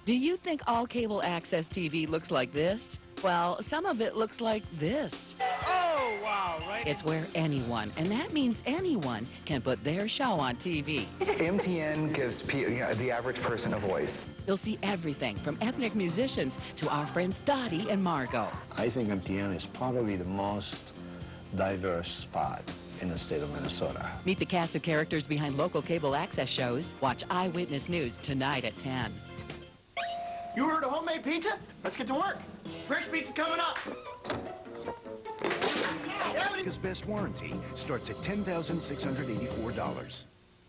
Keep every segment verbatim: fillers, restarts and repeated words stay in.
Do you think all cable access T V looks like this? Well, some of it looks like this. Oh, wow, right? It's where anyone, and that means anyone, can put their show on T V. M T N gives P you know, the average person a voice. You'll see everything from ethnic musicians to our friends Dottie and Margot. I think M T N is probably the most diverse spot in the state of Minnesota. Meet the cast of characters behind local cable access shows. Watch Eyewitness News tonight at ten. You heard of homemade pizza? Let's get to work. Fresh pizza coming up. His best warranty starts at ten thousand six hundred eighty-four dollars.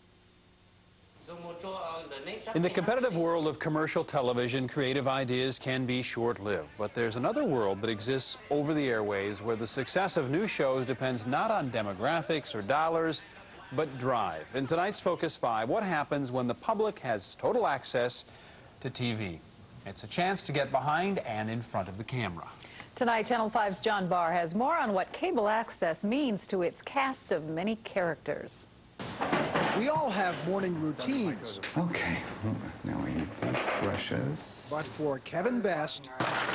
In the competitive world of commercial television, creative ideas can be short-lived. But there's another world that exists over the airways where the success of new shows depends not on demographics or dollars, but drive. In tonight's Focus five, what happens when the public has total access to T V? It's a chance to get behind and in front of the camera. Tonight, Channel five's John Barr has more on what cable access means to its cast of many characters. We all have morning routines. Okay, now we need these brushes. But for Kevin Best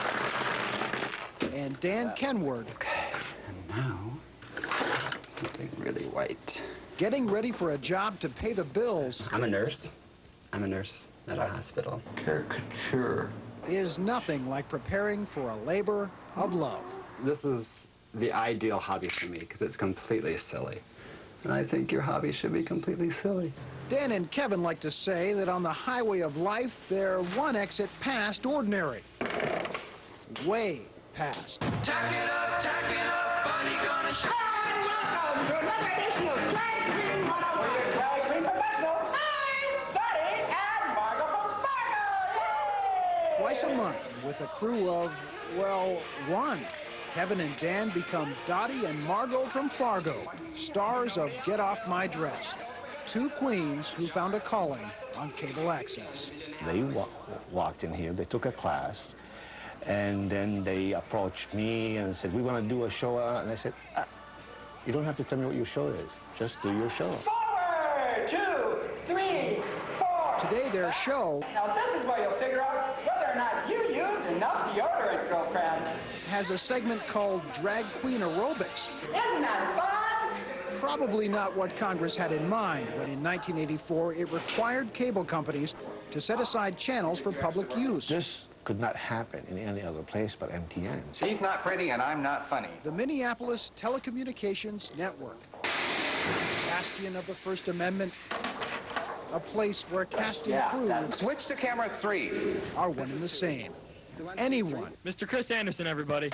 and Dan Kenward, Okay, and now something really white. getting ready for a job to pay the bills I'm a nurse. I'm a nurse at a hospital. Caricature. is nothing like preparing for a labor of love. This is the ideal hobby for me because it's completely silly. And I think your hobby should be completely silly. Dan and Kevin like to say that on the highway of life, they're one exit past ordinary. Way past. Tack it up, tack it up, buddy, gonna show. Hi, and welcome to another edition of Drag Queen one oh one. We're your drag queen professionals. Hi, Dottie and Margot from Fargo. Yay! Twice a month with a crew of, well, one. Kevin and Dan become Dottie and Margot from Fargo, stars of Get Off My Dress. Two queens who found a calling on cable access. They wa walked in here, they took a class, and then they approached me and said, we want to do a show. Uh, and I said, ah, you don't have to tell me what your show is. Just do your show. Forward, two, three, four. Today, their show Now this is where you'll figure out whether or not you use enough deodorant, girlfriends. has a segment called Drag Queen Aerobics. Isn't that fun? Probably not what Congress had in mind when in nineteen eighty-four it required cable companies to set aside channels for public use. This could not happen in any other place but M T N. She's not pretty and I'm not funny. The Minneapolis Telecommunications Network, bastion of the First Amendment, a place where casting crews Switch to camera three. are one and the same. Anyone, Mister Chris Anderson, everybody.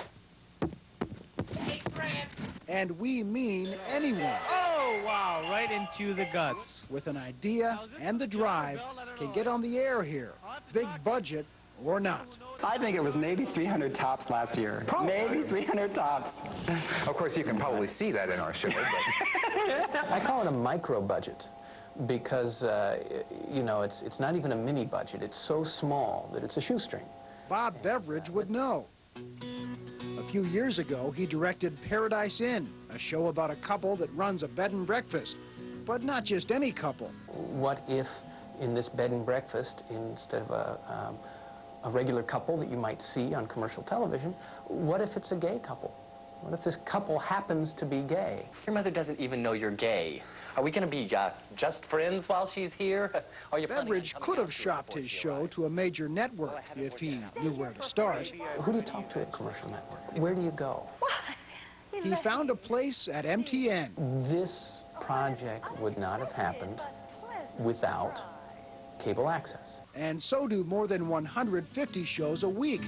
and we mean anyone, Oh, wow, right into the guts. with an idea and the drive can get on the air here, big budget or not. I think it was maybe three hundred tops last year. Maybe three hundred tops. Of course, you can probably see that in our show. But I call it a micro budget because, uh, you know, it's, it's not even a mini budget. It's so small that it's a shoestring. Bob Beveridge would know. A few years ago, he directed Paradise Inn, a show about a couple that runs a bed and breakfast. But not just any couple. What if in this bed and breakfast, instead of a, um, a regular couple that you might see on commercial television, what if it's a gay couple? What if this couple happens to be gay? Your mother doesn't even know you're gay. Are we going to be uh, just friends while she's here? Are you Beveridge could have shopped his show to a major network if he knew where to start. Who do you talk to at commercial network? Where do you go? He found a place at M T N. This project would not have happened without cable access. And so do more than one hundred fifty shows a week.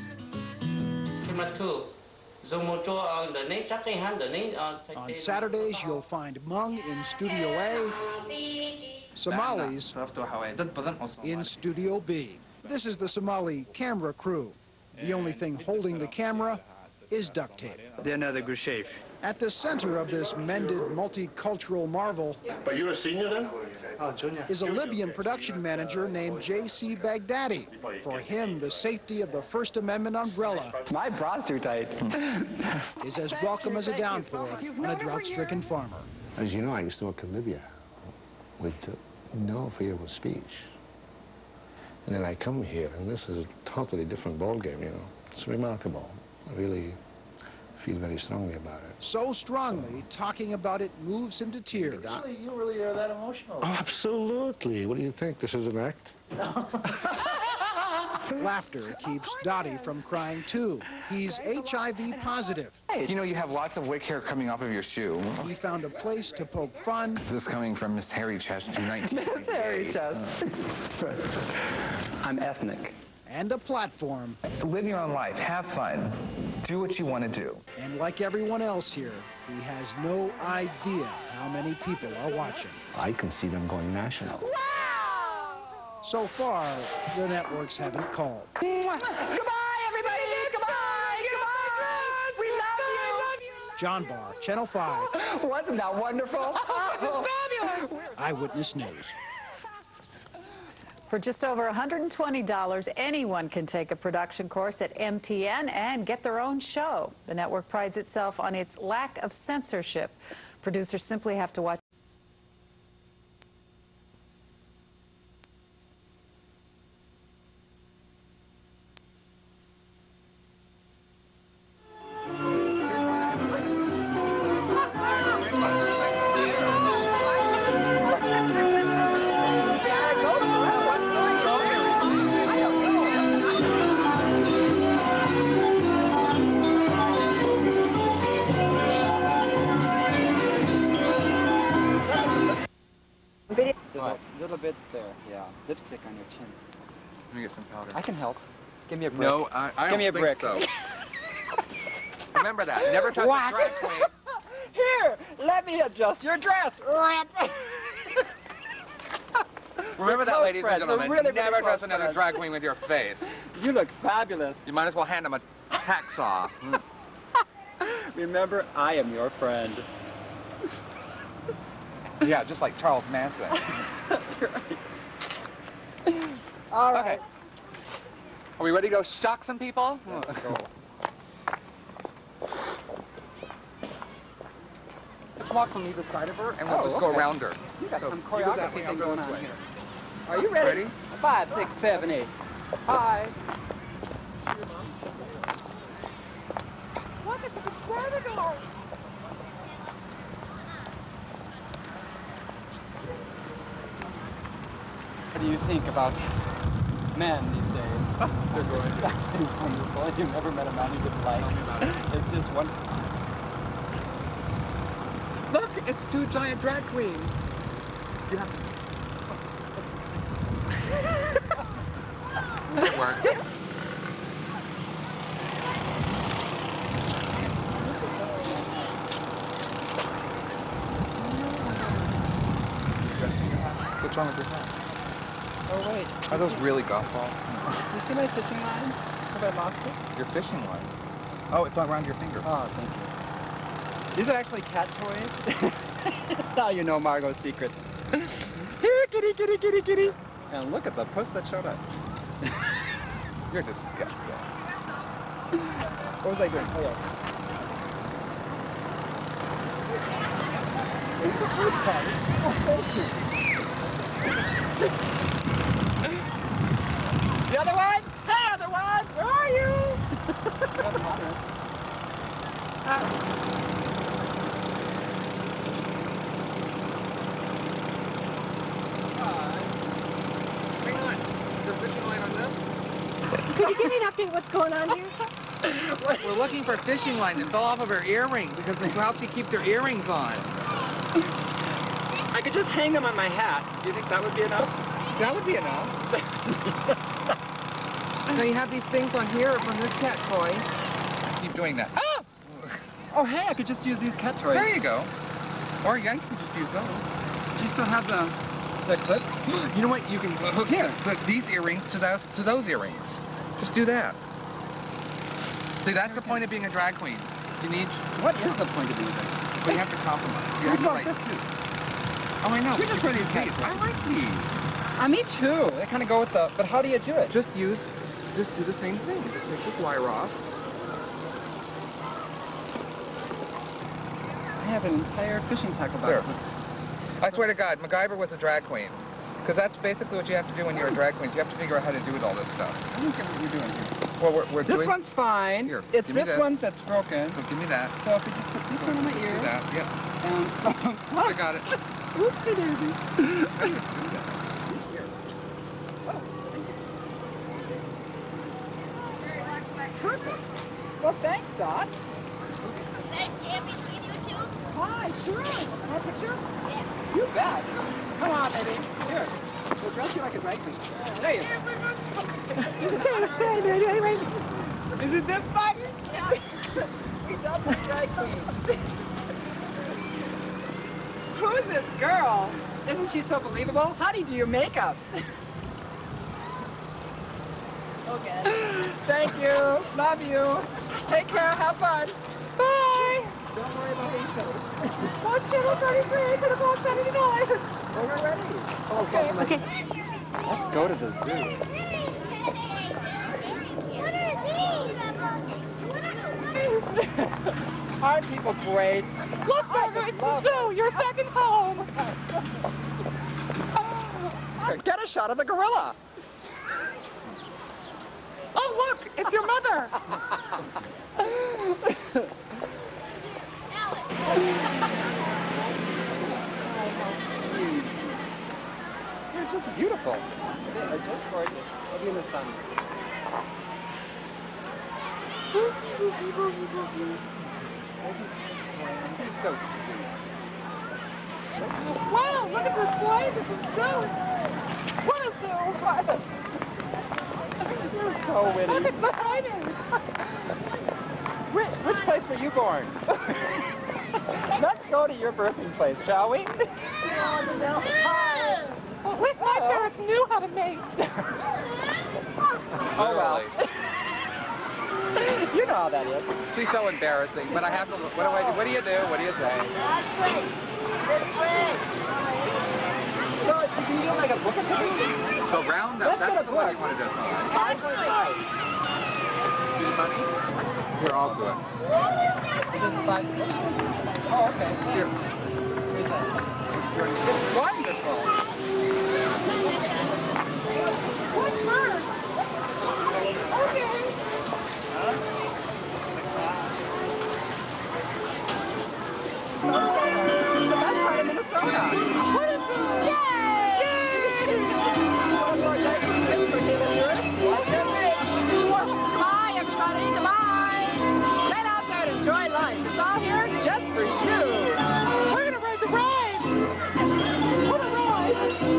On Saturdays, you'll find Hmong in Studio A, Somalis in Studio B. This is the Somali camera crew. The only thing holding the camera is duct tape. They're not a good shape. At the center of this mended multicultural marvel But you're a senior then? Oh, junior. is a Libyan production manager named J C Baghdadi. For him, the safety of the First Amendment umbrella My bra's too tight. is as welcome as a downpour on a drought-stricken farmer. As you know, I used to work in Libya with uh, no freedom of speech. And then I come here, and this is a totally different ballgame, you know. It's remarkable. I really feel very strongly about it. So strongly, talking about it moves him to tears. Actually, you really are that emotional. Oh, absolutely. What do you think? This is an act? Laughter keeps Dottie from crying, too. He's H I V positive. You know, you have lots of wick hair coming off of your shoe. He found a place to poke fun. This coming from Miss Hairy Chest two nineteen. Miss Hairy Chest. I'm ethnic. And a platform. Live your own life. Have fun. Do what you want to do. And like everyone else here, he has no idea how many people are watching. I can see them going national. So far, the networks haven't called. Goodbye, everybody! Goodbye! Goodbye! We love you! John Barr, Channel five. Wasn't that wonderful? Fabulous! Eyewitness News. For just over one hundred twenty dollars, anyone can take a production course at M T N and get their own show. The network prides itself on its lack of censorship. Producers simply have to watch. There's a little bit there, yeah. Lipstick on your chin. Let me get some powder. I can help. Give me a brick. No, I, I Give don't me a think brick. so. Remember that. Never touch Whack. a drag queen. Here, let me adjust your dress. Remember that, close ladies friends. and gentlemen. We're really, really Never close trust another friends. drag queen with your face. You look fabulous. You might as well hand them a hacksaw. Remember, I am your friend. Yeah, just like Charles Manson. That's right. All right. Okay. Are we ready to go shock some people? Let's go. Let's walk on either side of her, and we'll Oh, just go okay. around her. You got So some you go that choreography way, I'll thing go going this on way. here. Are you ready? Ready? Five, six, seven, eight. Hi. Look at the chronicles! What do you think about men these days? They're going. That's wonderful. You've never met a man you didn't like. Tell me about it. It's just wonderful. Look, it's two giant drag queens. You have It works. What's wrong with your hat? Oh, wait. Are those really golf balls? Do you see my fishing line? Have I lost it? Your fishing line. Oh, it's around your finger. Oh, thank you. These are actually cat toys. Now you know Margot's secrets. Here, kitty, kitty, kitty, kitty. And look at the puss that showed up. You're disgusting. What was I doing? Oh, yeah. Oh, thank you. The other one? Hey, other one! Where are you? Hang on. Is there a fishing line on this? Could you give me an update what's going on here? We're looking for a fishing line that fell off of her earring because that's how she keeps her earrings on. I could just hang them on my hat. Do you think that would be enough? That would be enough. Now you have these things on here from this cat toy. Keep doing that. Ah! Oh, hey, I could just use these cat toys. There you go. Or yeah, you can just use those. Do you still have the, the clip? You know what? You can hook, Here. hook these earrings to those to those earrings. Just do that. See, that's the point of being a drag queen. You need. What is the point of being there? Well, you have to compromise. You What have to about like. this suit? Oh, I know. You just wear these cat These. toys. I like these. Uh, me too. They kind of go with the, but how do you do it? Just use. Just do the same thing. Just take this wire off. I have an entire fishing tackle box. There. I swear to God, MacGyver was a drag queen. Because that's basically what you have to do when you're a drag queen. You have to figure out how to do with all this stuff. I don't get what you're doing here. Well, we're, we're This doing... one's fine. Here, it's give me this, this one that's broken. So give me that. So if we just put this one on my ear. Do that, yep. And I got it. Oopsie daisy. How do you do that? Perfect. Well, thanks, Dot. Nice to meet you too. Hi, sure. Can I picture? Yeah. You bet. Come on, baby. Here. We'll dress you like a drag queen. There you go. Is it this fun? Yeah. He's up the drag queen. Who's this girl? Isn't she so believable? How do you do your makeup? Okay. Thank you. Love you. Take care. Have fun. Bye. Don't worry about being silly. One channel thirty-three to the block seventy-nine. Well, we're ready. Okay. Okay. Let's go to the zoo. Aren't people great? Look, Margaret, it's the zoo. Your second home. Get a shot of the gorilla. Oh, look, it's your mother. You're just beautiful. They are just gorgeous. Maybe in the sun. He's so sweet. Wow, look at this place. It's a zoo. What a zoo. You're so witty. Look at behind him. Which, which place were you born? Let's go to your birthing place, shall we? Hi. Well, at least my parents knew how to mate. Oh, well. You know how that is. She's so embarrassing, but I have to, what do I do? What do you do? What do you say? This way. This way. So, you can do like a book of tickets? Go round up. Let's That's get a the one book. you want to do. Something. Five for five. Do the money? Here, I'll do it. Is it five? Oh, okay. Here. Here's that. It's wonderful. What first? Okay. Huh? The best part of Minnesota. What is it? Yay! Hi, everybody. Goodbye. Get out there and enjoy life. It's all here just for you. We're going to ride the ride. What a ride.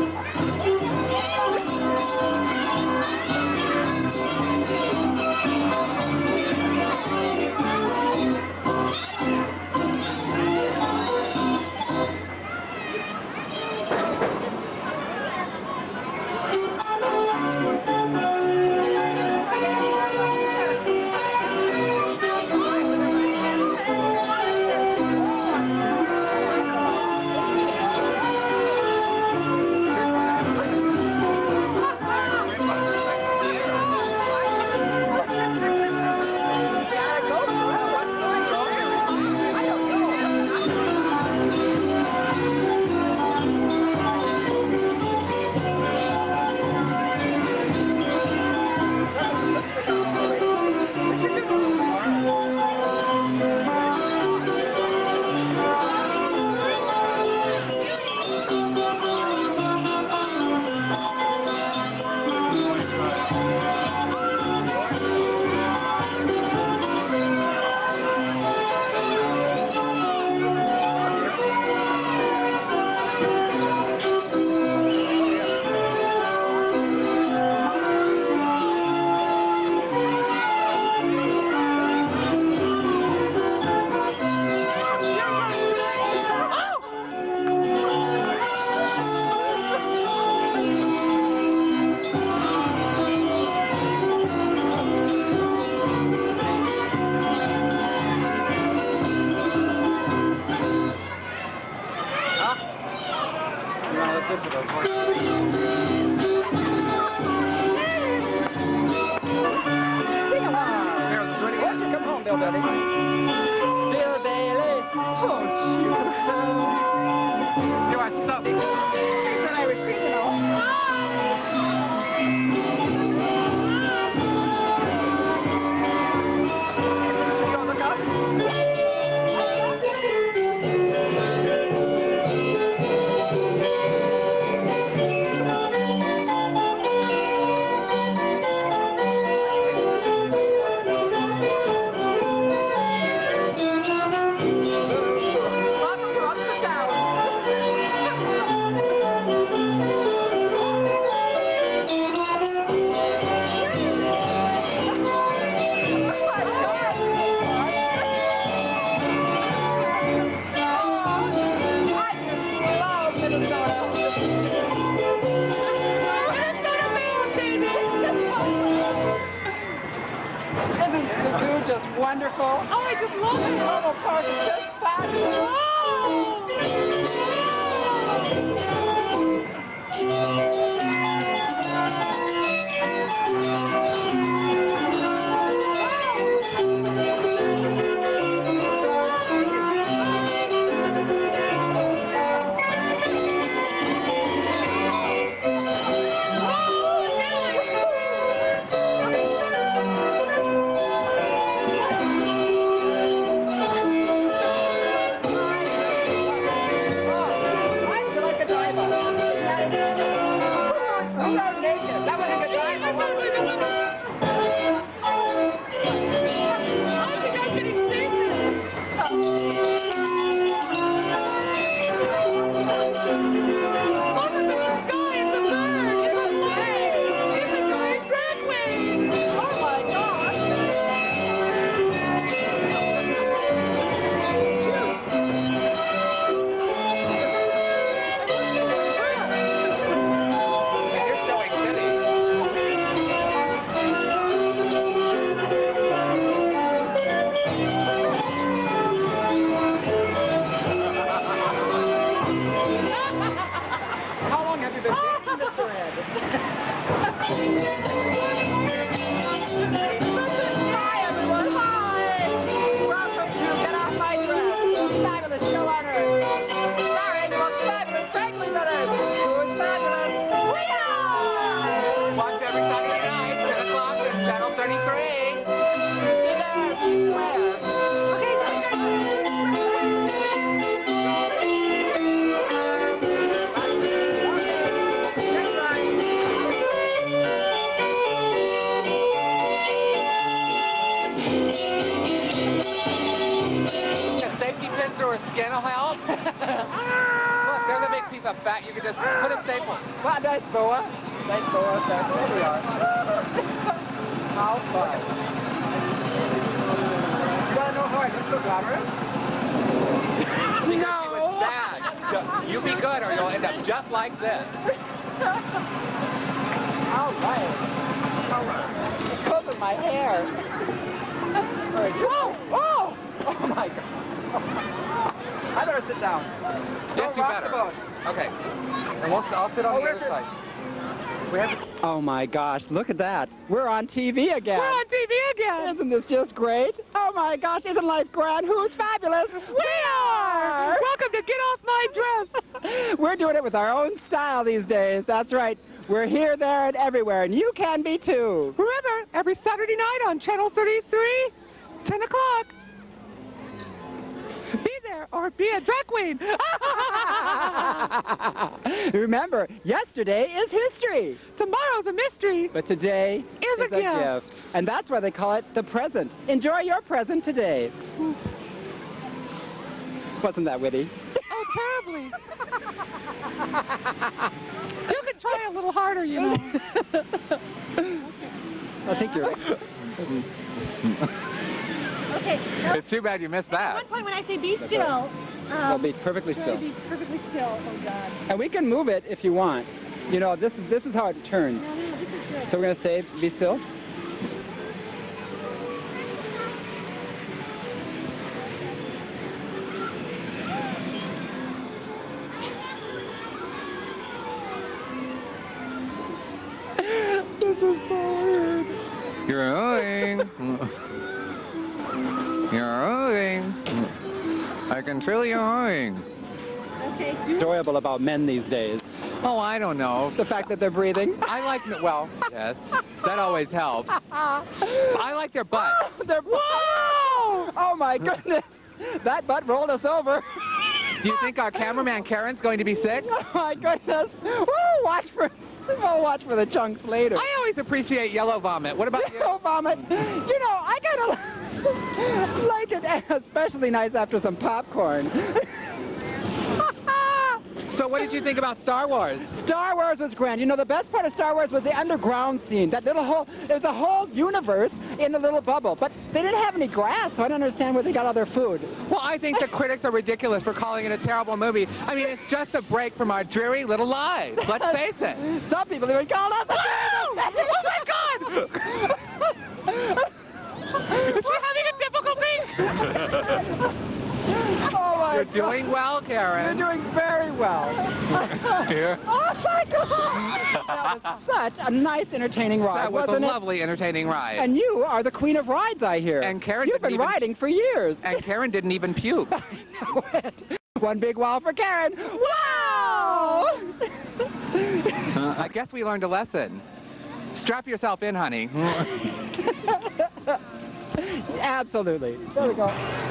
Sing along. Won't you come home, Bill Bailey? Bill Bailey, won't you come? You are so... He's an Irish creep, you know. just wonderful. Oh, I just love it. The little park is just fabulous. Skin will help. Look, there's a big piece of fat. You can just put a staple. Well, nice boa. Nice boa. There we are. How fun. You want to know how I look so glamorous? Because no. She was bad. You be good or you'll end up just like this. All right. All right. Because of my hair. Whoa! Whoa! Oh my God. I better sit down. Yes, you better. Okay. And we'll, I'll sit on oh, the other side. We have to... Oh my gosh, look at that. We're on T V again. We're on T V again. Isn't this just great? Oh my gosh, isn't life grand? Who's fabulous? We, we are! Welcome to Get Off My Dress. We're doing it with our own style these days. That's right. We're here, there, and everywhere, and you can be too. Remember, every Saturday night on Channel thirty-three, ten o'clock. Be there or be a drag queen. Remember, yesterday is history. Tomorrow's a mystery. But today is, is a, a gift. gift. And that's why they call it the present. Enjoy your present today. Wasn't that witty? Oh, terribly. You could try a little harder, you know. I think you're... Okay. No. It's too bad you missed that. At one point when I say be That's still, right. um, I'll be perfectly still. Be perfectly still. Oh God. And we can move it if you want. You know, this is this is how it turns. No, no, this is good. So we're gonna stay, be still. This is so weird. You're owing. You're owing. I can feel you owing. Okay. Do Enjoyable about men these days. Oh, I don't know. The fact that they're breathing. I like, well, yes, that always helps. I like their butts. Their Whoa! Oh my goodness. That butt rolled us over. Do you think our cameraman Karen's going to be sick? Oh my goodness. Woo! Watch for, we'll watch for the chunks later. I always appreciate yellow vomit. What about yellow you? vomit? You know, I gotta like it especially nice after some popcorn. So what did you think about Star Wars? Star Wars was grand. You know, the best part of Star Wars was the underground scene. That little whole, there's a whole universe in a little bubble. But they didn't have any grass, so I don't understand where they got all their food. Well, I think the critics are ridiculous for calling it a terrible movie. I mean, it's just a break from our dreary little lives. Let's face it. Some people even call us a Oh my God! Is she having a You're doing well, Karen. You're doing very well. Here. Oh my God! That was such a nice, entertaining ride, That was wasn't a it? lovely, entertaining ride. And you are the queen of rides, I hear. And Karen You've didn't been even- riding for years. And Karen didn't even puke. I know it. One big wow for Karen. Wow! I guess we learned a lesson. Strap yourself in, honey. Absolutely. There we go.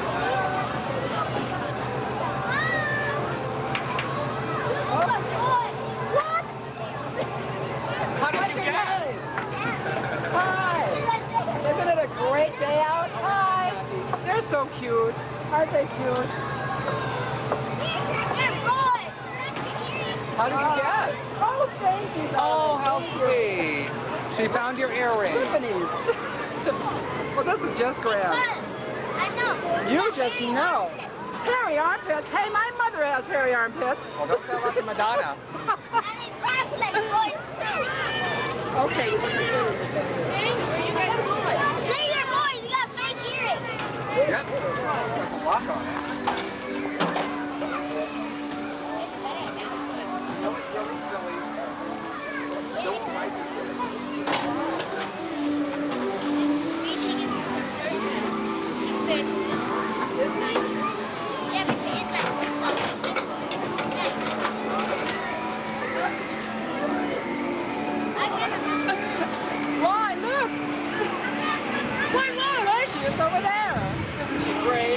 What? How did you guess? Hi. Isn't it a great day out? Hi. They're so cute. Aren't they cute? How did you guess? Oh, thank you. Oh, how Thank you. sweet. She found your earring. Tiffany's. Well, this is just grand. You just know. Hairy armpits. Hey, my mother has hairy armpits. Well, don't tell that to Madonna. Okay. Yep. There's a lock on it. No, it's really silly. Don't write this. Why, look! Why, why, there she is over there. Isn't she great?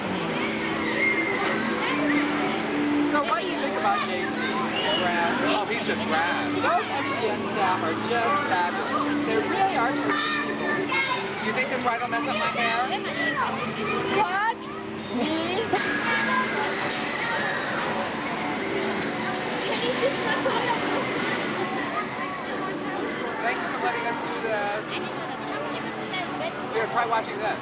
So what do you think about Jason? Rad. Oh, he's just rad. Those M T N staff are just fabulous. They really are terrific people. You think this ride will mess up my hair? What? Me? Thank you for letting us do this. Here, try watching this.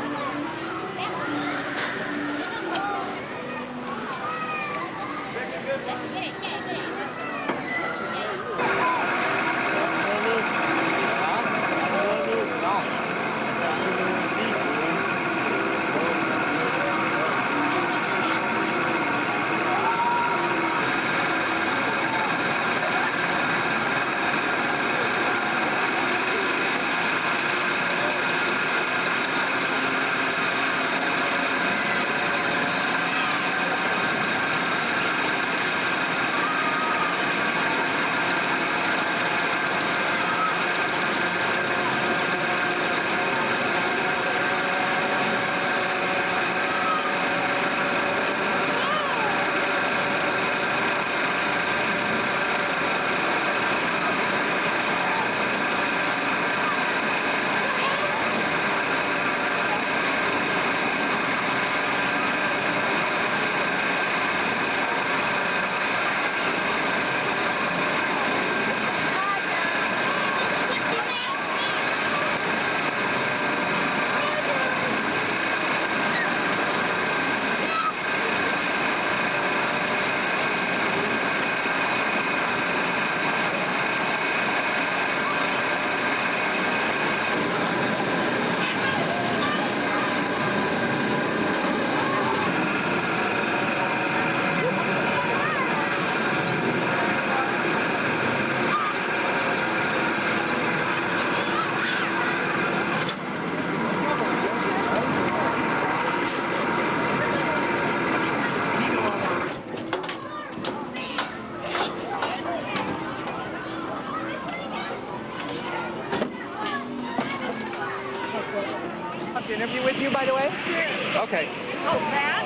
Interview with you, by the way? Sure. Okay. Oh, Matt?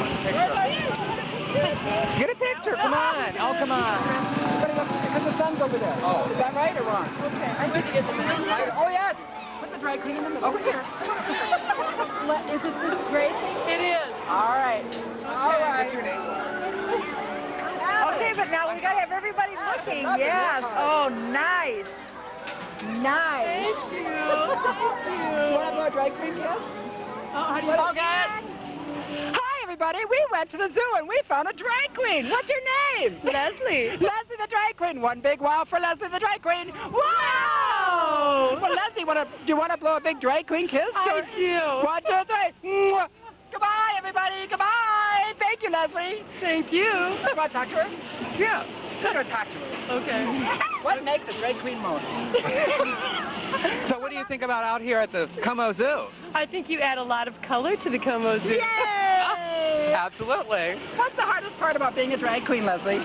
Get a picture, come on. Oh, come on. Because the sun's over there. Oh. Is that right or wrong? Okay, I need to get the minute. Oh, yes. Put the dry clean in the middle. Over here. Is it this great thing? It is. All right. All right. What's your name? Okay, but now we got to have everybody looking. love it, Yes. yeah. Oh, nice. Nice. Thank you. Thank You you. want to blow a dry clean kiss? Oh, how do you Okay. Hi, everybody. We went to the zoo and we found a drag queen. What's your name? Leslie. Leslie the drag queen. One big wow for Leslie the drag queen. Wow! Well, Leslie, wanna, do you want to blow a big drag queen kiss? I do. One, two, three. Mwah. Goodbye, everybody. Goodbye. Thank you, Leslie. Thank you. You want to talk to her? Yeah. I'm going to talk to her. Okay. What makes the drag queen moan? So what do you think about out here at the Como Zoo? I think you add a lot of color to the Como Zoo. Yay! Absolutely. What's the hardest part about being a drag queen, Leslie?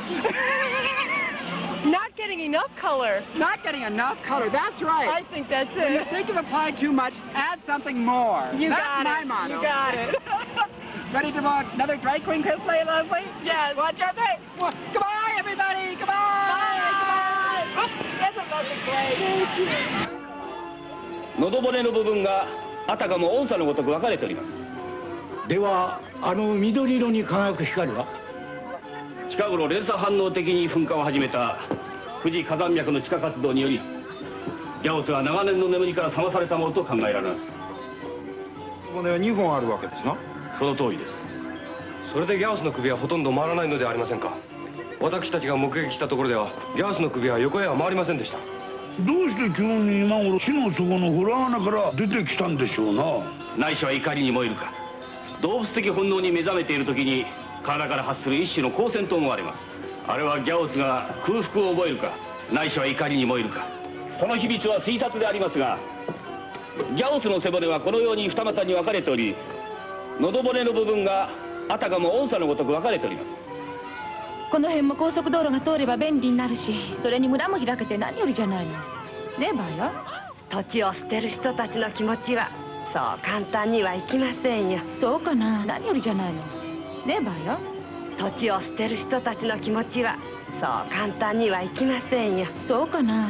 Not getting enough color. Not getting enough color. That's right. I think that's When you it. think you've applied too much, add something more. You That's got my it. motto. You got it. Ready to watch another drag queen Chris Lay, Leslie? Yes. One, two, three. Well, goodbye, everybody. Goodbye. Goodbye. Oh, isn't Leslie great? Thank you. 喉骨の部分があたかも音叉のごとく分かれております。では、あの緑色に輝く光は近頃連鎖反応的に噴火を始めた富士火山脈の地下活動によりギャオスが長年の眠りから覚まされたものと考えられます。 骨はにほんあるわけですな。 その通りです。 それでギャオスの首はほとんど回らないのではありませんか。私たちが目撃したところではギャオスの首は横へは回りませんでした。 どうして急に今頃地の底の洞穴から出てきたんでしょうな。 ないしは怒りに燃えるか動物的本能に目覚めている時に体から発する一種の光線と思われます。あれはギャオスが空腹を覚えるかないしは怒りに燃えるかその秘密は推察でありますがギャオスの背骨はこのように二股に分かれており喉骨の部分があたかも音叉のごとく分かれております。 この辺も高速道路が通れば便利になるし、それに村も開けて何よりじゃないの。ねえバイよ。 土地を捨てる人たちの気持ちはそう簡単にはいきませんよ。 そうかな、何よりじゃないの。ねえバイよ。 土地を捨てる人たちの気持ちはそう簡単にはいきませんよ。 そうかな。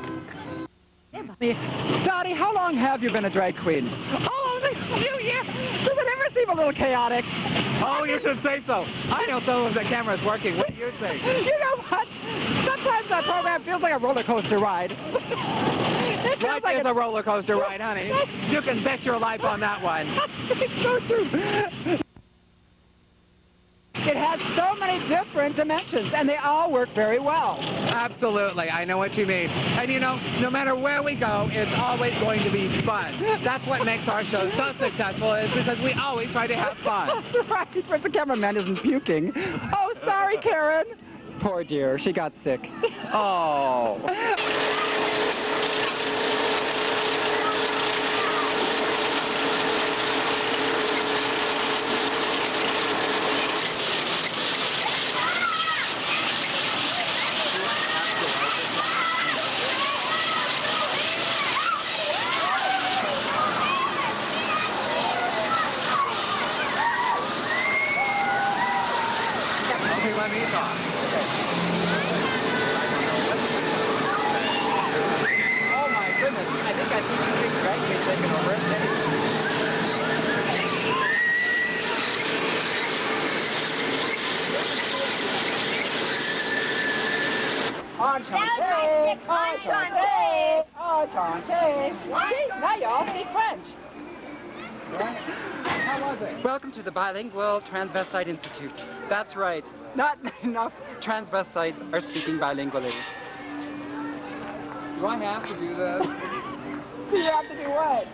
Dottie, how long have you been a drag queen? Oh, a few years. Does it ever seem a little chaotic? Oh, you should say so. I don't know if the camera's working. What do you think? You know what? Sometimes our program feels like a roller coaster ride. It feels Life like is a roller coaster ride, honey. You can bet your life on that one. It's so true. It has so many different dimensions, and they all work very well. Absolutely, I know what you mean. And you know, no matter where we go, it's always going to be fun. That's what makes our show so successful, is because we always try to have fun. That's right, but the cameraman isn't puking. Oh, sorry, Karen. Poor dear, she got sick. Oh. Okay, let me talk. Oh my goodness, I think I see the big drag queen taking over it. Enchanté! Enchanté! Enchanté! See, now y'all speak French. How was it? Welcome to the Bilingual Transvestite Institute. That's right. Not enough transvestites are speaking bilingually. Do I have to do this? Do you have to do what?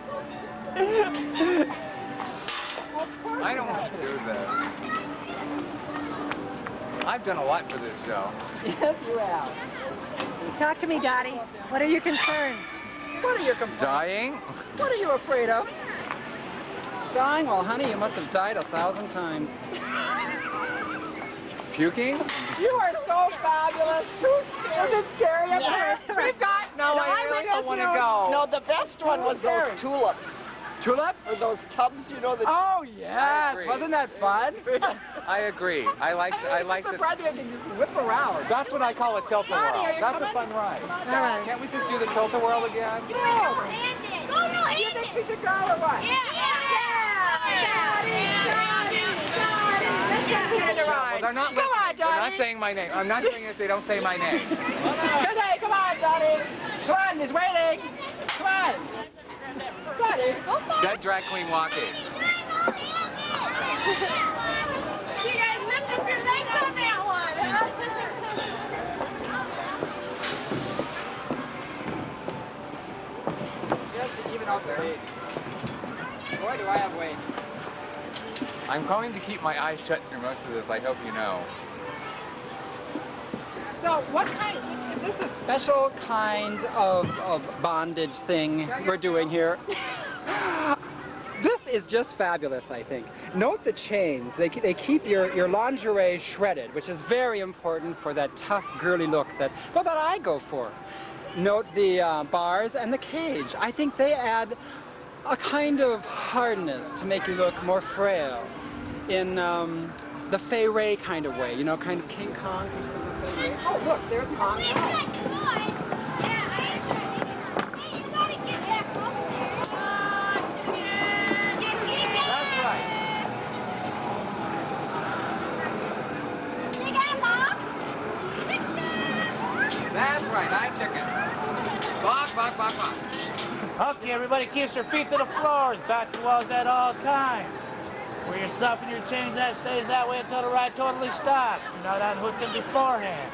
I don't have to do this. I've done a lot for this show. Yes, you have. Talk to me, Dottie. What are your concerns? What are your complaints? Dying? What are you afraid of? Dying? Well, honey, you must have died a thousand times. Puking? You are so fabulous. Too scary. Is it scary? Yeah. We've got No, I really don't want to go. No, the best one was those tulips. Tulips? Or those tubs, you know. The Oh, yes. agree. Wasn't that fun? I agree. I like I like the the brother you can just whip around. That's what I call a tilt-a-whirl. Honey, are you That's a coming? fun ride. Come on, Dottie. Can't we just do the tilt-a-whirl again? No. Do you think she should go or what? Yeah. Dottie, Dottie, Dottie. Let's try to get it right. Well, they're not Come on, They're not Dottie. saying my name. I'm not doing it if they don't say my name. Today, come on, Dottie. Come on, he's waiting. Come on. Dottie. Dead drag queen walking. You guys lift up your legs on that one, huh? Yes, to even out the weight. Boy, do I have weight. I'm going to keep my eyes shut through most of this, I hope you know. So what kind, is this a special kind of, of bondage thing we're doing here? This is just fabulous, I think. Note the chains. They, they keep your, your lingerie shredded, which is very important for that tough, girly look that, well, that I go for. Note the uh, bars and the cage. I think they add a kind of hardness to make you look more frail in um, the Fay Ray kind of way, you know, kind of King Kong. Oh, look, there's Kong. That's right, I'm chicken. Bok, bok, bok, bok. Okay, everybody keeps their feet to the floors, back to walls at all times. Where you're stuffing your chains, that stays that way until the ride totally stops. You're not unhooked them beforehand.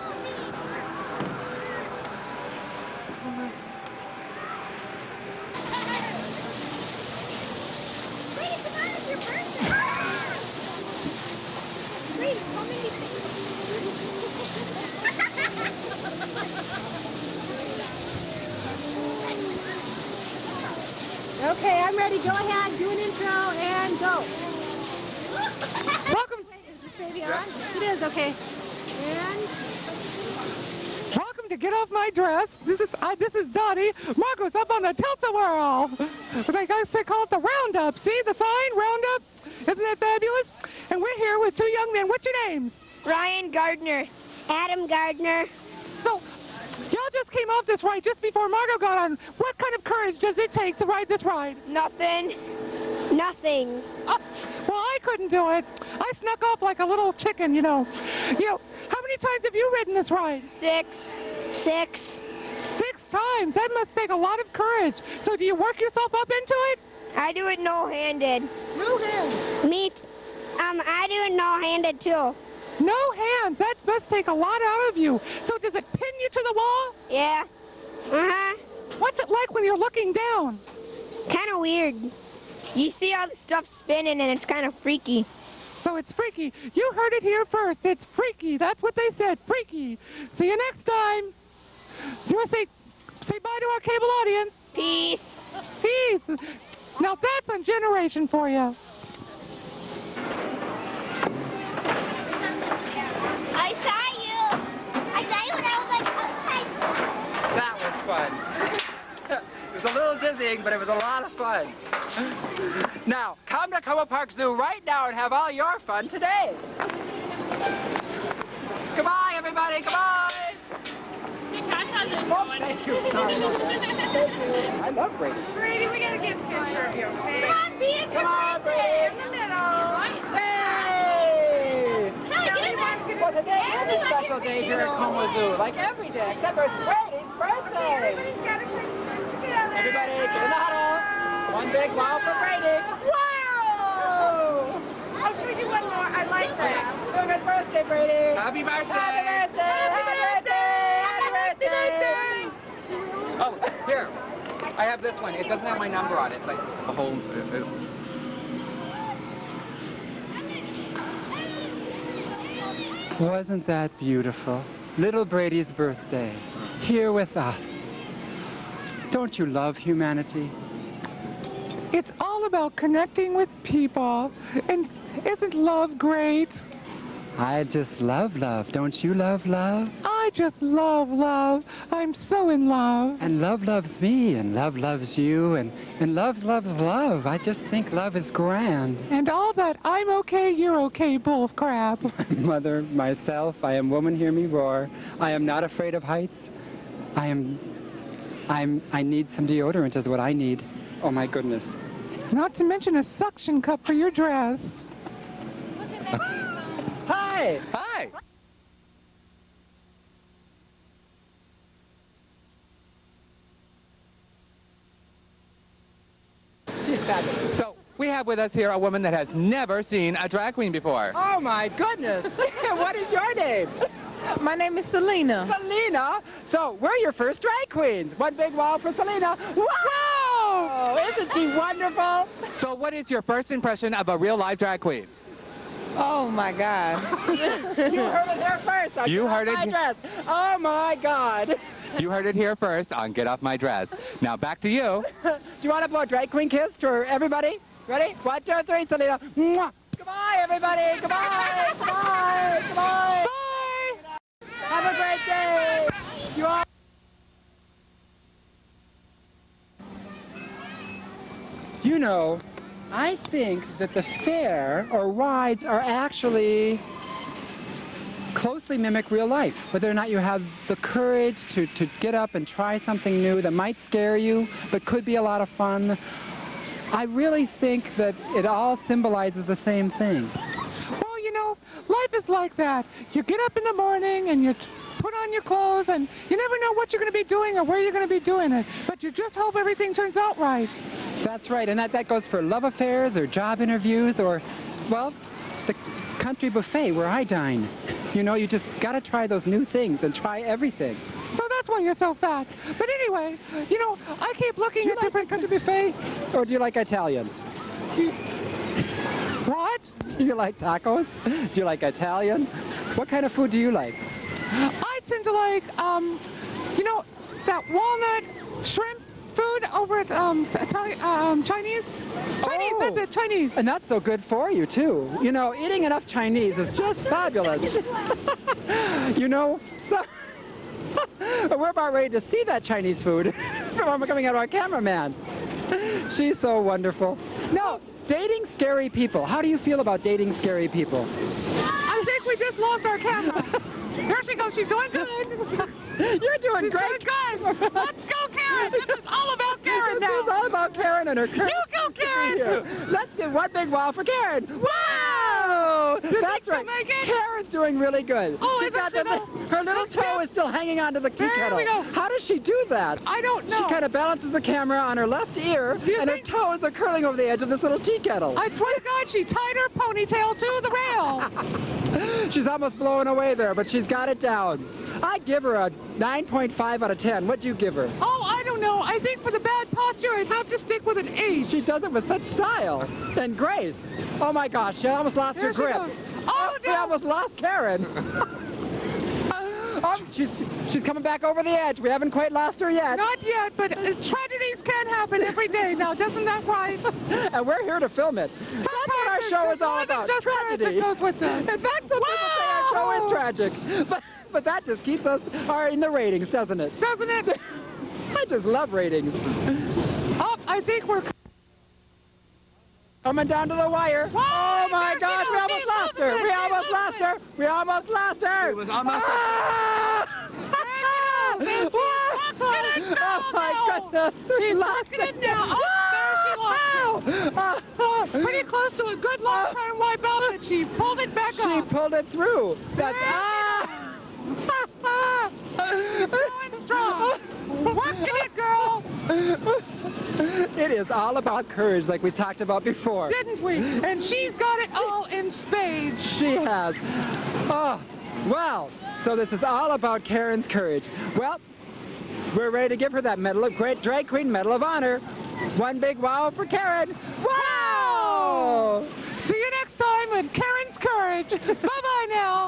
Okay, I'm ready. Go ahead, do an intro, and go. Welcome. Is this baby on? Yes, it is. Okay. And welcome to Get Off My Dress. This is uh, this is Dottie. Margot's up on the tilt-a-whirl. They guys they call it the roundup. See the sign, roundup? Isn't that fabulous? And we're here with two young men. What's your names? Ryan Gardner. Adam Gardner. So, y'all just came off this ride just before Margot got on. What kind of courage does it take to ride this ride? Nothing. Nothing. Uh, well, I couldn't do it. I snuck up like a little chicken, you know. You know, how many times have you ridden this ride? Six. Six. Six times? That must take a lot of courage. So do you work yourself up into it? I do it no-handed. No-handed? Me, um, I do it no-handed too. No hands. That must take a lot out of you. So does it pin you to the wall? Yeah. Uh-huh. What's it like when you're looking down? Kind of weird. You see all the stuff spinning and it's kind of freaky. So it's freaky. You heard it here first. It's freaky. That's what they said. Freaky. See you next time. Do you want to say, say bye to our cable audience? Peace. Peace. Now that's on Generation for you. I saw you. I saw you when I was like outside. That was fun. It was a little dizzying, but it was a lot of fun. Now, come to Como Park Zoo right now and have all your fun today. Goodbye, everybody. Goodbye. Oh, thank you. Sorry about that. Thank you. I love Brady. Brady, we gotta get a picture of you, okay? Come on, be in Come on, Brady. In the middle. Hey! Kelly, get in there. Well, today is a special day here at Como Zoo, like every day, except for it's Brady's birthday. Everybody's got a picture together. Everybody, get in the huddle. One big wow for Brady. Wow! I'll show you one more. I like that. Have a good birthday, Brady. Happy birthday. Happy birthday. Happy birthday. Happy birthday. Oh, here. I have this one. It doesn't have my number on it. It's like a whole... Uh, uh, Wasn't that beautiful? Little Brady's birthday, here with us. Don't you love humanity? It's all about connecting with people, and isn't love great? I just love love. Don't you love love? I just love love. I'm so in love. And love loves me, and love loves you, and, and love loves love. I just think love is grand. And all that I'm okay, you're okay, bull crap. Mother, myself, I am woman, hear me roar. I am not afraid of heights. I am, I'm, I need some deodorant is what I need. Oh my goodness. Not to mention a suction cup for your dress. Hi! Hi! She's fabulous. So, we have with us here a woman that has never seen a drag queen before. Oh my goodness! What is your name? My name is Selena. Selena? So, we're your first drag queens. One big wow for Selena. Wow! Isn't she wonderful? So what is your first impression of a real live drag queen? Oh my God. You heard it here first. I You Get heard Off it- My Dress. Oh my God. You heard it here first on Get Off My Dress. Now back to you. Do you want to blow a drag queen kiss to everybody? Ready? One, two, three, Selena. Mwah. Goodbye, everybody. Goodbye. Goodbye. Goodbye. Bye. Have a great day. You all. You know, I think that the fair or rides are actually closely mimic real life. Whether or not you have the courage to, to get up and try something new that might scare you, but could be a lot of fun. I really think that it all symbolizes the same thing. Well, you know, life is like that. You get up in the morning and you put on your clothes and you never know what you're going to be doing or where you're going to be doing it. But you just hope everything turns out right. That's right, and that, that goes for love affairs or job interviews or, well, the country buffet where I dine. You know, you just got to try those new things and try everything. So that's why you're so fat. But anyway, you know, I keep looking Do you at like different country buffet or do you like Italian? Do you... What? Do you like tacos? Do you like Italian? What kind of food do you like? I tend to like, um, you know, that walnut shrimp food over at um, Italian, um, Chinese. Chinese, Oh. that's it, Chinese. And that's so good for you, too. You know, eating enough Chinese is just fabulous. You know, so we're about ready to see that Chinese food from coming out of our cameraman. She's so wonderful. No, dating scary people. How do you feel about dating scary people? I think we just lost our camera. Here she goes, she's doing good. You're doing she's great. Doing good. Let's go, Karen. This is all about Karen now. This is all about Karen and her courage. You go, Karen. Here. Let's get one big wow for Karen. Wow! You That's think right. she'll make it? Karen's doing really good. Oh, She's isn't got she the, though? her little That's toe good. is still hanging onto the tea There kettle. we go. How does she do that? I don't know. She kind of balances the camera on her left ear, Do you and think- her toes are curling over the edge of this little tea kettle. I swear to God, she tied her ponytail to the rail. She's almost blowing away there, but she's got it down. I give her a nine point five out of ten. What do you give her? Oh, I don't know. I think for the bad posture, I'd have to stick with an eight. She does it with such style and grace. Oh my gosh, she almost lost Here her she grip. goes. Oh, We no. almost lost Karen. Oh, she's she's coming back over the edge. We haven't quite lost her yet. Not yet, but uh, tragedies can happen every day. Now, doesn't that right? And we're here to film it. That's what our Sometimes show there's is all more than about. just Tragedy. that goes with this. In fact, some people say our show is tragic. But but that just keeps us are in the ratings, doesn't it? Doesn't it? I just love ratings. Oh, I think we're... Coming down to the wire. Whoa, Oh my there she gosh, we goes. almost She's lost her. losing We it. almost She's lost her. We almost lost her. She was almost- Ah! There she goes. And she's rocking it now, Oh my now. goodness. We She's lost rocking it now. Oh, there she lost it. Pretty close to a good long-term wipe out, but she pulled it back She up. pulled it through. That's ah! She's going strong. Working it, girl. It is all about courage, like we talked about before. Didn't we? And she's got it all in spades. She has. Oh, wow. So this is all about Karen's courage. Well, we're ready to give her that Medal of Great Drag Queen Medal of Honor. One big wow for Karen. Wow! See you next time with Karen's Courage. Bye-bye now.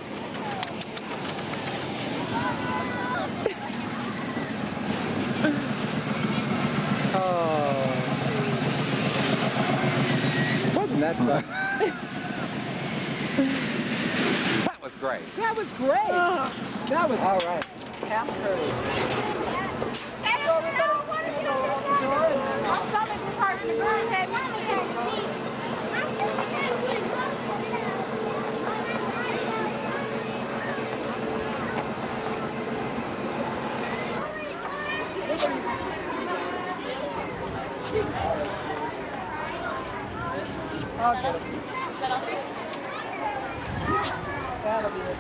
Oh. Wasn't that fun? That was great. That was great. That was all right. Have courage. So everybody, you know, out the door and then, uh, I'll get it. That'll be it.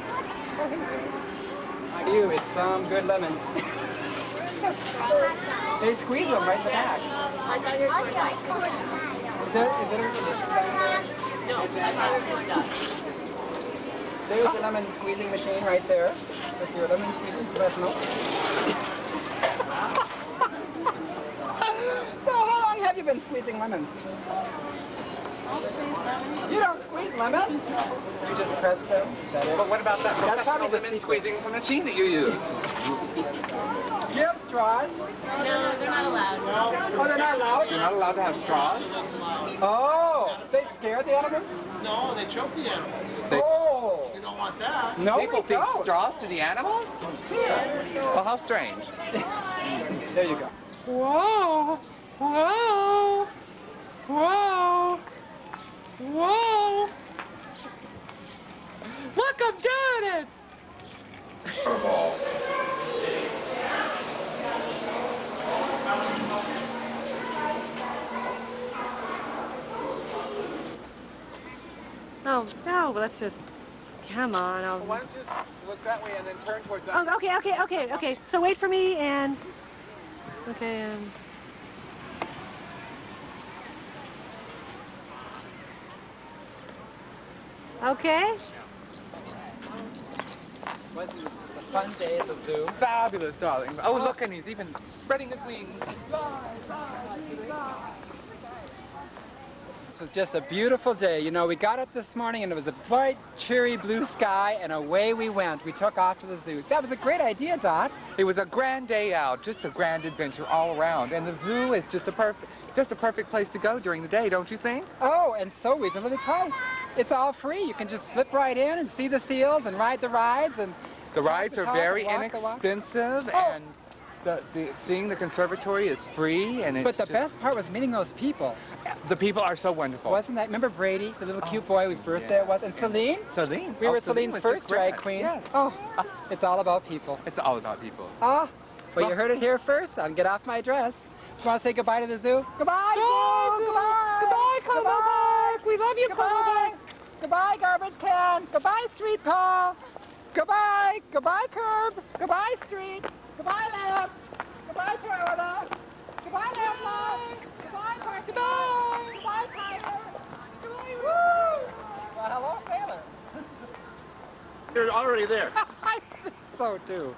Like you, it's some good lemon. They squeeze them right in the back. Is there, is there a condition back there? No, there's the lemon squeezing machine right there with your lemon squeezing professional. So how long you been squeezing lemons? You don't squeeze lemons? You just press them? Is that it? But what about that That's professional probably the lemon secret. squeezing machine that you use? Do you have straws? No, they're not allowed. Oh, they're not allowed? You're not allowed to have straws? Oh, they scare the animals? No, they choke the animals. They- Oh. You don't want that. No, People we feed don't. straws to the animals? Well, how strange. There you go. Whoa! Whoa! Whoa! Whoa! Look, I'm doing it! Oh, no, let's just, come on. I'll... Well, why don't you just look that way and then turn towards us? Oh, okay, okay, okay, okay. So wait for me and, okay, um... Okay. Wasn't it just a fun day at the zoo? Fabulous, darling. Oh, look, and he's even spreading his wings. This was just a beautiful day. You know, we got up this morning and it was a bright, cheery blue sky, and away we went. We took off to the zoo. That was a great idea, Dot. It was a grand day out, just a grand adventure all around. And the zoo is just a perfect, just a perfect place to go during the day, don't you think? Oh, and so reasonably priced. It's all free. You can just slip right in and see the seals and ride the rides and The rides the are talk, very the walk, the walk. inexpensive, Oh. and the, the seeing the conservatory is free. And it's But the just, best part was meeting those people. the people are so wonderful. Wasn't that? Remember Brady, the little cute boy whose birthday it was, and Celine? Celine. We Oh, were Celine Celine's was first just great. drag queen. Yes. Oh, it's all about people. It's all about people. Ah, well, you heard it here first. I'll get off my dress. You want to say goodbye to the zoo? Goodbye, zoo! Goodbye! Goodbye, Carnival Park! We love you, Goodbye! Goodbye, garbage can! Goodbye, street pole! Goodbye! Goodbye, curb! Goodbye, street! Goodbye, lamp! Goodbye, Toyota! Goodbye, lamp! Goodbye, park! Goodbye! Goodbye, Tiger! Goodbye, woo! Well, hello, sailor! You're already there. I think so, too.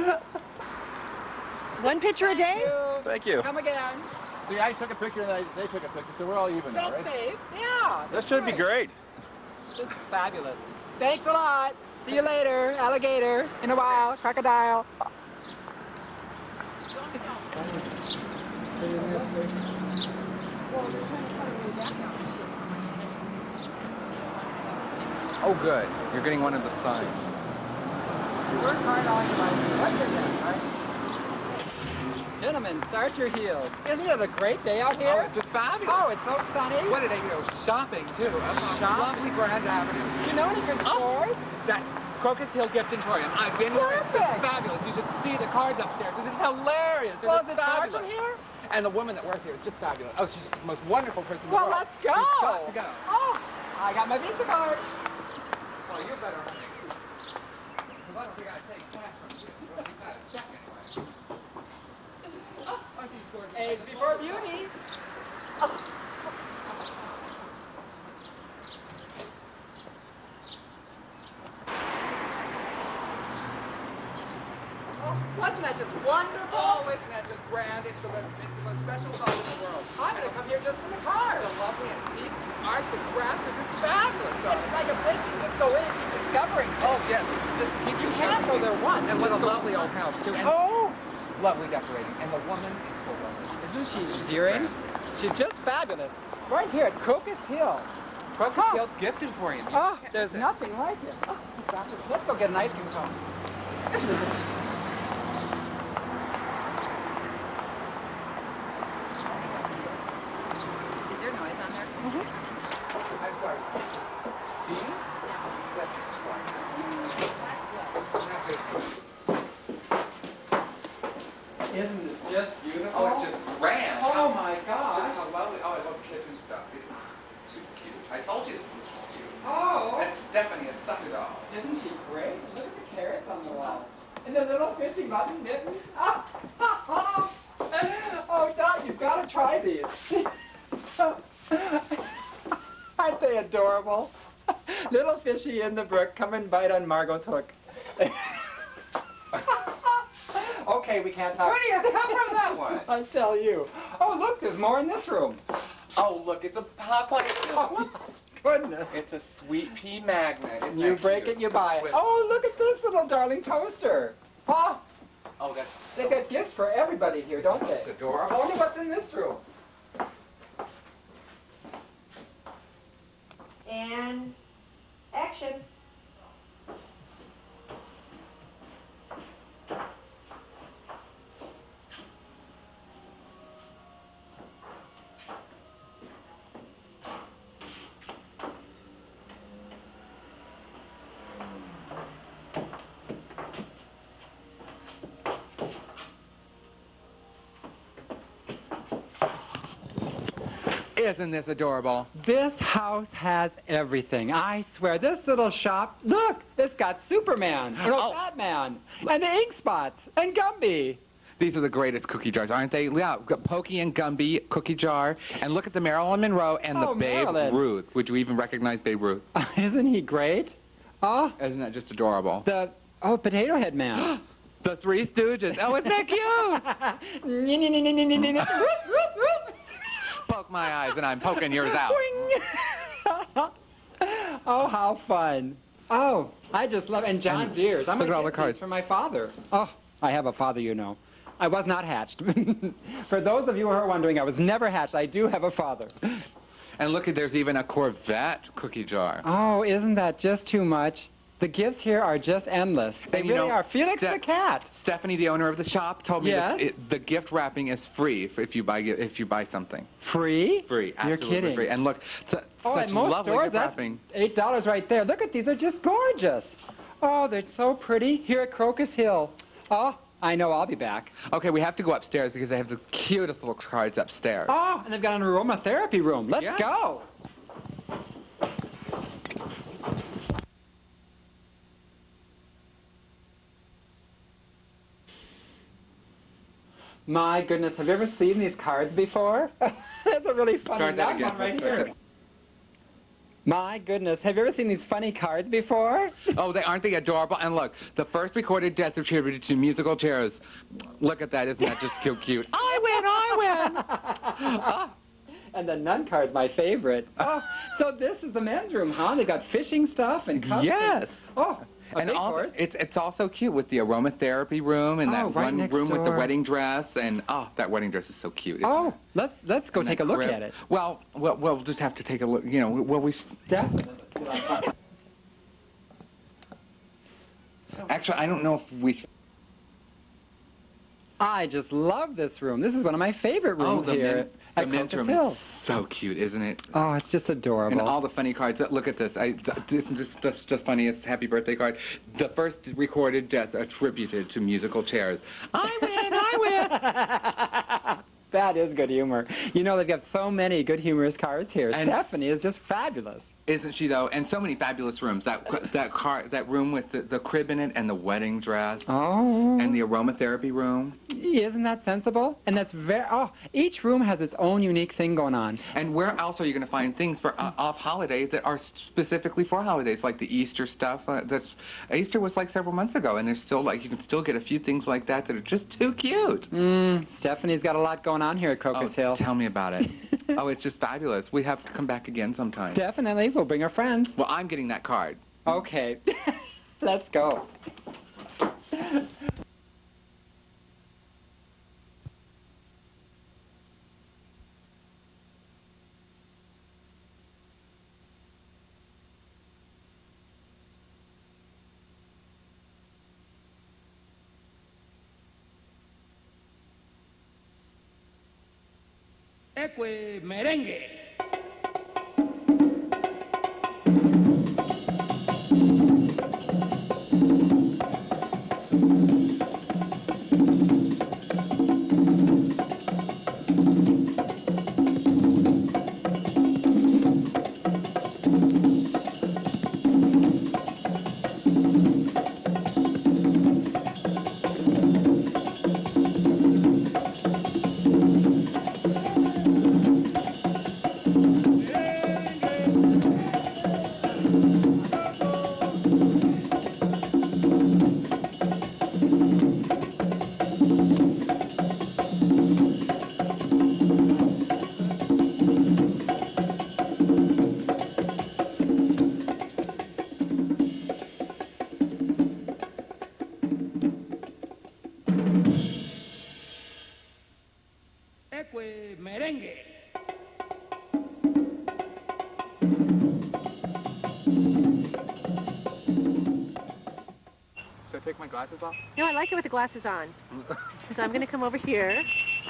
One picture a day? Thank you. Come again. See, I took a picture and I, they took a picture, so we're all even now, That's right? safe. Yeah. That should be great. This is fabulous. Thanks a lot. See you later, alligator. In a while, crocodile. Oh, good. You're getting one of the signs. You work hard all your life. What you're getting, right? Gentlemen, start your heels. Isn't it a great day out here? Oh, it's just fabulous. Oh, it's so sunny. What did they go shopping too? Up on Shop? lovely Grand Avenue. Do you know any good stores? That Crocus Hill Gift Emporium. I've been there. It's Perfect. fabulous. You should see the cards upstairs. It's hilarious. They're Well, is just it far fabulous. from here? And the woman that works here is just fabulous. Oh, she's just the most wonderful person in the Well, world. let's go. You've got to go. Oh, I got my Visa card. Well, you better run it. Because I don't think I take cash from you. Well, you got a check anyway. Oh, aren't these gorgeous? Age before beauty. Oh. Oh, wasn't that just wonderful? Oh, isn't that just grand? It's the, it's the most special show in the world. I'm going to come here just for the cars. The lovely antiques, arts, and crafts are just fabulous. It's like a place you just go in and keep discovering. Oh, yes. Just keep You can't go there once. And You with a just go- lovely old house, too. And Oh! lovely decorating. And the woman is so lovely. Isn't she She's endearing? just She's just fabulous. Right here at Crocus Hill. Crocus Oh. Hill Gift Emporium. You Oh, can't there's miss it. nothing like it. Oh, fabulous. Let's go get an ice cream cone. Is there noise on there? I'm sorry. Bean? Isn't this just beautiful? Oh, it's just grand. Oh my gosh. Just how lovely. Oh, I love kitchen stuff. Isn't this super cute? I told you this was cute. Oh. And Stephanie has sucked it all. Isn't she great? Look at the carrots on the wall. And the little fishy button mittens. Oh, oh Dot, you've got to try these. Aren't they adorable? Little fishy in the brook, come and bite on Margot's hook. Okay, we can't talk. Where do you come from that one? I tell you. Oh, look, there's more in this room. Oh, look, it's a pop like. Oh, goodness. It's a sweet pea magnet. Isn't You that break cute? it, you buy it. With- Oh, look at this little darling toaster. Oh, Oh, that's. they got gifts for everybody here, don't they? It's adorable. I wonder what's in this room. And action. Isn't this adorable? This house has everything. I swear, this little shop, look, it's got Superman, and Oh. Batman, and the ink spots, and Gumby. These are the greatest cookie jars, aren't they? Yeah, got Pokey and Gumby cookie jar. And look at the Marilyn Monroe and Oh, the Babe Marilyn. Ruth. Would you even recognize Babe Ruth? Isn't he great? Oh, Isn't that just adorable? the, oh, Potato Head Man. The Three Stooges. Oh, isn't that cute? Poke my eyes and I'm poking yours out. Oh, how fun. Oh, I just love, and John And Deere's. I'm look gonna at all get the cards. these for my father. Oh, I have a father, you know. I was not hatched. For those of you who are wondering, I was never hatched. I do have a father. And look, at there's even a Corvette cookie jar. Oh, isn't that just too much? The gifts here are just endless. They And you really know, are. Felix Ste- the cat. Stephanie, the owner of the shop, told me Yes? that it, the gift wrapping is free if, if you buy gi- if you buy something. Free? Free, You're absolutely kidding. free. And look, t- Oh, such at most lovely stores, gift that's wrapping. eight dollars right there. Look at these. They're just gorgeous. Oh, they're so pretty. Here at Crocus Hill. Oh, I know. I'll be back. Okay, we have to go upstairs because they have the cutest little cards upstairs. Oh, and they've got an aromatherapy room. Let's Yes. go. My goodness, have you ever seen these cards before? That's a really funny Start that young again. one right Let's start here. that. My goodness, have you ever seen these funny cards before? Oh, they aren't they adorable? And look, the first recorded deaths attributed to musical chairs. Look at that, isn't that just cute, cute? I win, I win! And the nun card's my favorite. Oh, so this is the men's room, huh? They got fishing stuff and cups. Yes. And, oh, a And big all, horse. it's it's also cute with the aromatherapy room and Oh, that right one next room with the door. wedding dress. And oh, that wedding dress is so cute. Isn't Oh, it? let's let's go And take that a look crib. at it. Well, well, we'll just have to take a look. You know, well, we. s- Definitely. Actually, I don't know if we. I just love this room. This is one of my favorite rooms the, here men, at the men's Crocus room Hill. is so cute, isn't it? Oh, it's just adorable. And all the funny cards. Look at this. I, isn't this just, just funny? It's a happy birthday card. The first recorded death attributed to musical chairs. I win, I win. That is good humor. You know, they've got so many good humorous cards here. And Stephanie is just fabulous. Isn't she though? And so many fabulous rooms. That that car, that room with the, the crib in it, and the wedding dress, Oh. and the aromatherapy room. Isn't that sensible? And that's very, oh, each room has its own unique thing going on. And where else are you going to find things for uh, off holidays that are specifically for holidays, like the Easter stuff? Uh, that's Easter was like several months ago, and there's still like you can still get a few things like that that are just too cute. Mm, Stephanie's got a lot going on here at Crocus Oh, Hill. tell me about it. Oh, it's just fabulous. We have to come back again sometime. Definitely. We'll bring our friends. Well, I'm getting that card. Okay. Let's go. Eque merengue. my glasses off? No, I like it with the glasses on. So I'm going to come over here.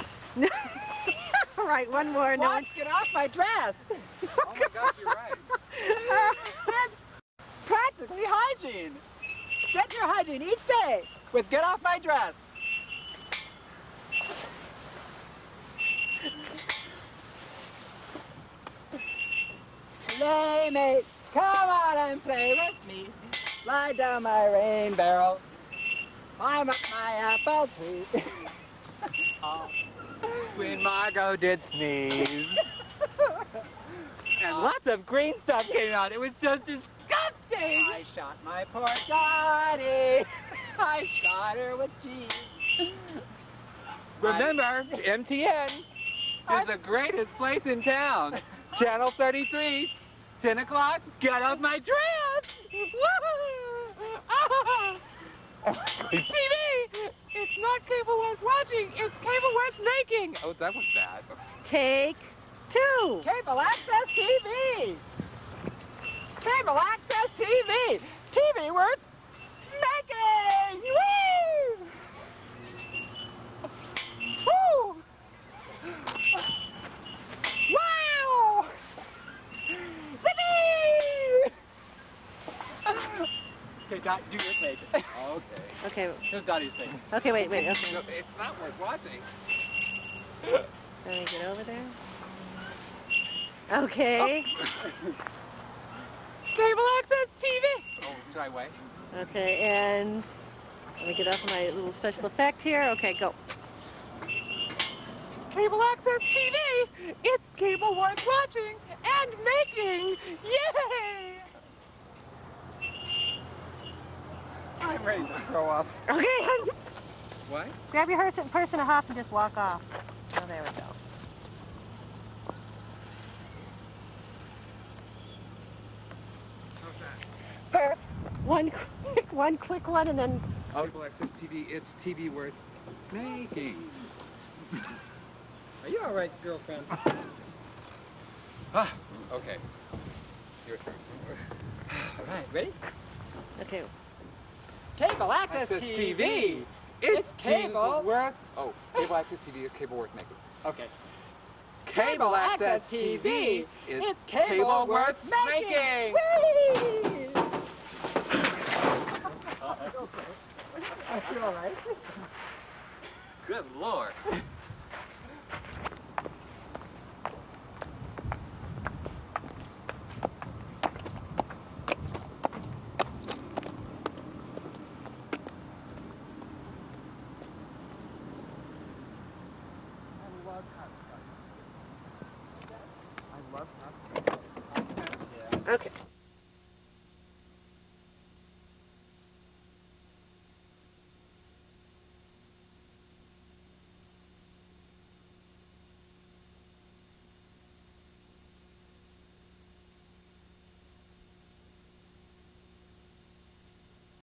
All right, one more. No Watch, get off my dress. Oh my gosh, you're right. It's practically hygiene. Get your hygiene each day with get off my dress. Playmate, come on and play with me. Slide down my rain barrel. Climb up my apple tree. Oh, when Margot did sneeze. And lots of green stuff came out. It was just disgusting. I shot my poor Johnny. I shot her with cheese. Remember, M T N is the greatest place in town. Channel thirty-three, ten o'clock, get off my dress. T V! It's not cable worth watching, it's cable worth making! Oh, that was bad. Take two. Cable access T V. Cable access T V. T V worth making. Woo! Woo! Wow! Zippy! Okay, Dot, do your take. Okay. Okay. Here's Dottie's take. Okay, wait, wait. Okay. No, it's not worth watching. Let me get over there. Okay. Cable access T V! Oh, should I wait? Okay, and let me get off my little special effect here. Okay, go. Cable access T V! It's cable worth watching and making! Yay! I'm ready to throw up. Okay. What? Grab your person, person a hop and just walk off. Oh, there we go. Per one quick, one quick one, and then. Cable access T V, it's T V worth making. Are you all right, girlfriend? Ah, okay. Your turn. All right, ready? Okay. Cable access, Access T V. T V. It's cable worth. Oh, cable access T V is cable worth making. Okay. Cable access T V. It's cable worth making. Whee! I feel all right. Good Lord. I love Okay.